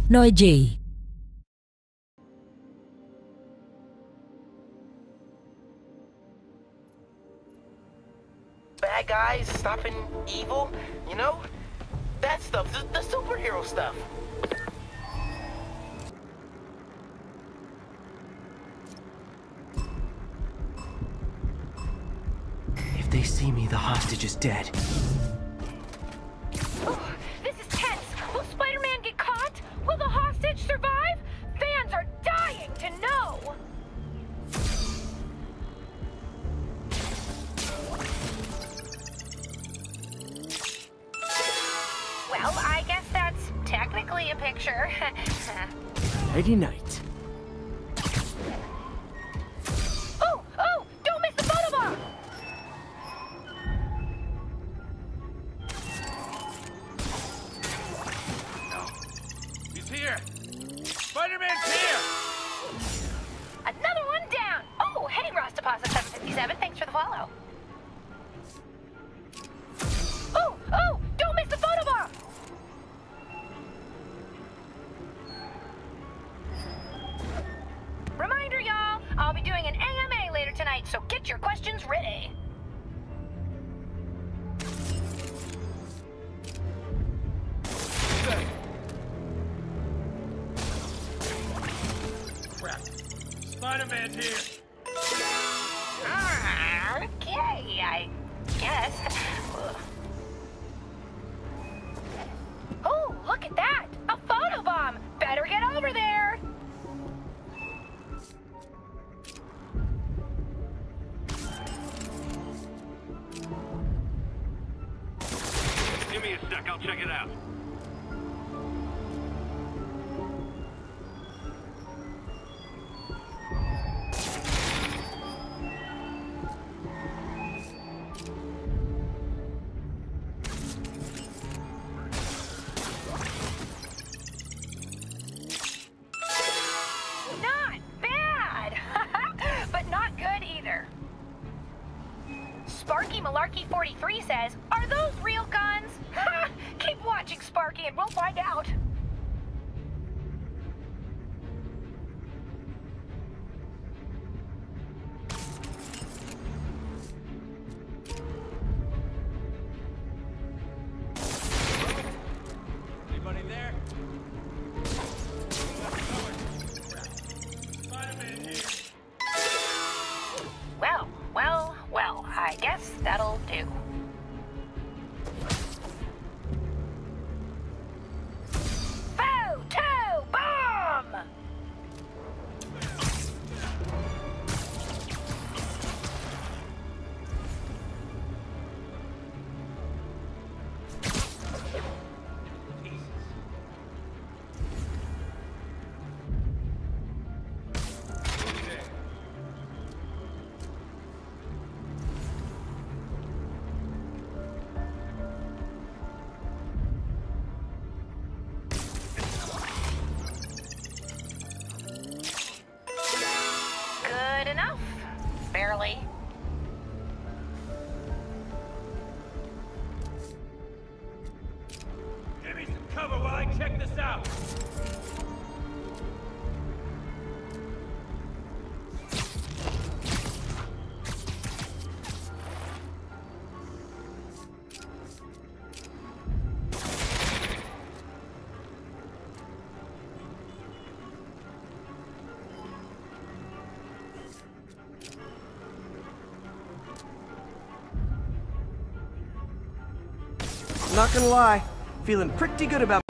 Noiji. Bad guys stopping evil, you know? That stuff, the superhero stuff. If they see me, the hostage is dead. Oh, this is tense. Will Spider-Man get caught? Will the hostage survive? Fans are dying to know. Well, I guess that's technically a picture. Nighty night. Oh, oh, don't miss the photobomb! He's here! Spider-Man's here! Another one down! Oh, hey, Rostapasa757, thanks for the follow. Oh, oh, don't miss the photobomb! Reminder, y'all, I'll be doing an AMA later tonight, so get your questions ready. Crap. Spider-Man's here! Okay, I guess. Oh, look at that! A photobomb! Better get over there! Give me a sec, I'll check it out. Not bad! But not good either. Sparky Malarkey 43 says, are those real guns? Keep watching, Sparky, and we'll find out. Anybody there? Spider-Man here! Well, well, well, I guess that'll do. Photo-bomb! Good enough. Barely. Give me some cover while I check this out! Not gonna lie, feeling pretty good about